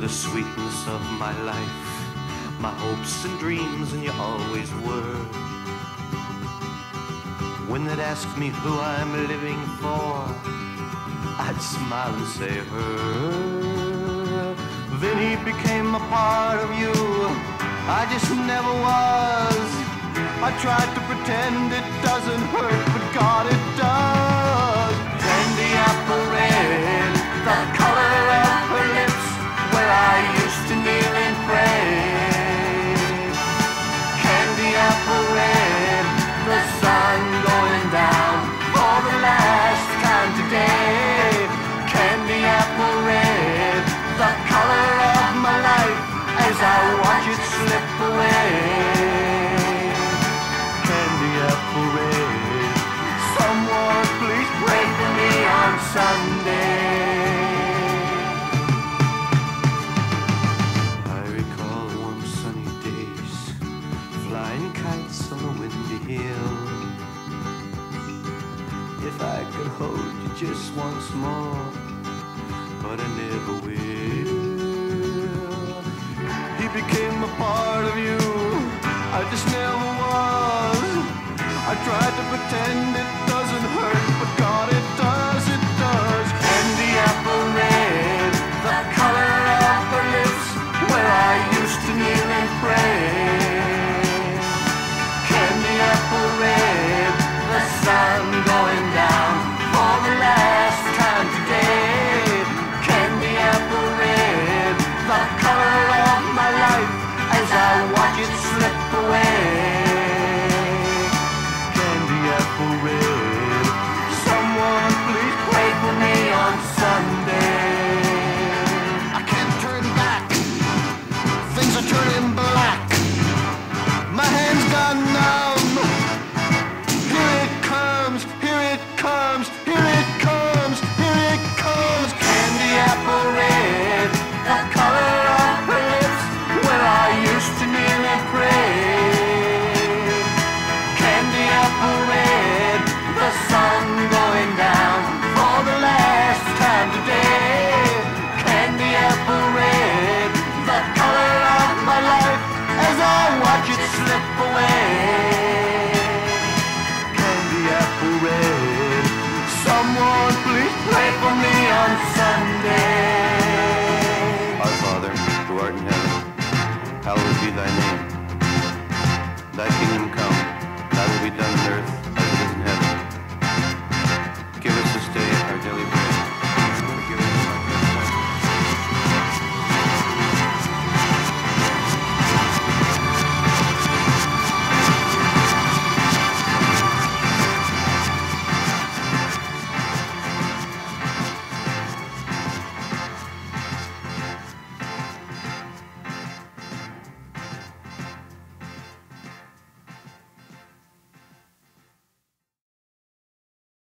the sweetness of my life, my hopes and dreams, and you always were. When they'd ask me who I'm living for, I'd smile and say her. Then he became a part of you, I just never was. I tried to pretend it doesn't hurt, but God, it does. Candy apple red, the color of her lips, where I used to kneel and pray. Candy apple red, the sun going down for the last time today. Candy apple red, the color of my life, as I watch it slip away. Candy apple red, someone please pray for me on Sunday. I recall warm sunny days, flying kites on a windy hill. If I could hold you just once more, but I never will. He became a part of you, I just never